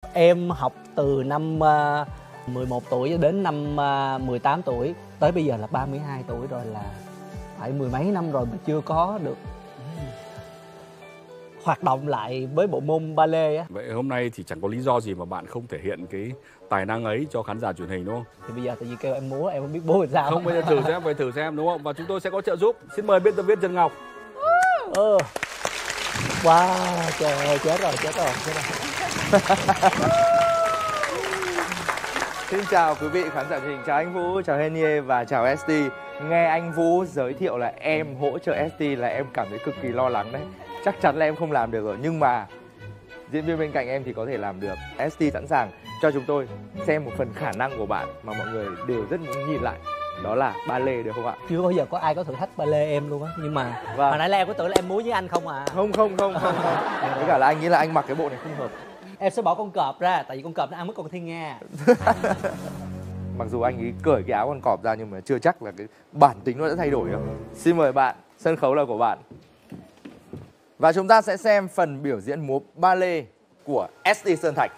Em học từ năm 11 tuổi đến năm 18 tuổi. Tới bây giờ là 32 tuổi rồi, là phải mười mấy năm rồi mà chưa có được hoạt động lại với bộ môn ballet á. Vậy hôm nay thì chẳng có lý do gì mà bạn không thể hiện cái tài năng ấy cho khán giả truyền hình đúng không? Thì bây giờ tại vì kêu em múa em không biết múa làm sao. Không, bây giờ thử xem đúng không? Và chúng tôi sẽ có trợ giúp. Xin mời biên tập viên Trần Ngọc. Wow, trời ơi, chết rồi. Xin chào quý vị khán giả truyền hình, chào anh Vũ, chào Henie và chào ST. Nghe anh Vũ giới thiệu là em hỗ trợ ST là em cảm thấy cực kỳ lo lắng đấy. Chắc chắn là em không làm được rồi, nhưng mà diễn viên bên cạnh em thì có thể làm được. ST sẵn sàng cho chúng tôi xem một phần khả năng của bạn mà mọi người đều rất muốn nhìn lại. Đó là ballet, được không ạ? Chưa bao giờ có ai có thử thách ballet em luôn á. Nhưng mà Vâng. hồi nãy là em có tưởng là em múa với anh không à? Không. Với cả là anh nghĩ là anh mặc cái bộ này không hợp. Em sẽ bỏ con cọp ra, tại vì con cọp nó ăn mất con thiên nga. Mặc dù anh ấy cởi cái áo con cọp ra nhưng mà chưa chắc là cái bản tính nó đã thay đổi đâu. Xin mời bạn, sân khấu là của bạn. Và chúng ta sẽ xem phần biểu diễn múa ballet của ST Sơn Thạch.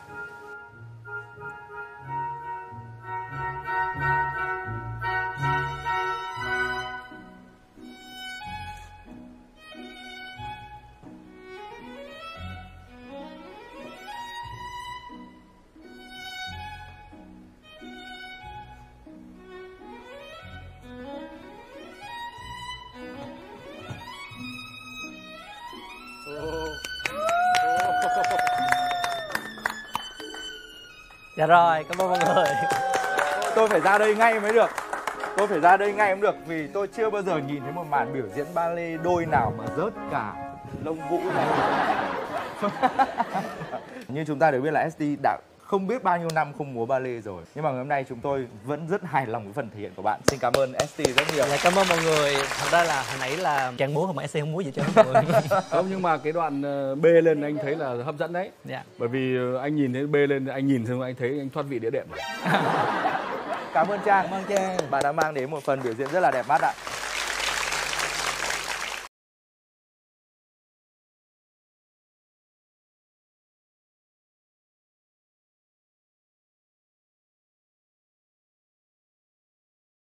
Dạ rồi, cảm ơn mọi người. Tôi phải ra đây ngay mới được. Vì tôi chưa bao giờ nhìn thấy một màn biểu diễn ballet đôi nào mà rớt cả lông vũ này. Như chúng ta đều biết là ST đã không biết bao nhiêu năm không múa ballet rồi. Nhưng mà ngày hôm nay chúng tôi vẫn rất hài lòng với phần thể hiện của bạn. Xin cảm ơn ST rất nhiều. Dạ, cảm ơn mọi người. Thật ra là hồi nãy là Trang múa không, mà ST không múa gì cho mọi người. Không, nhưng mà cái đoạn bê lên anh thấy là hấp dẫn đấy. Dạ. Bởi vì anh nhìn thấy bê lên, anh nhìn xong anh thấy anh thoát vị đĩa đệm. Cảm ơn Trang. Bạn đã mang đến một phần biểu diễn rất là đẹp mắt ạ.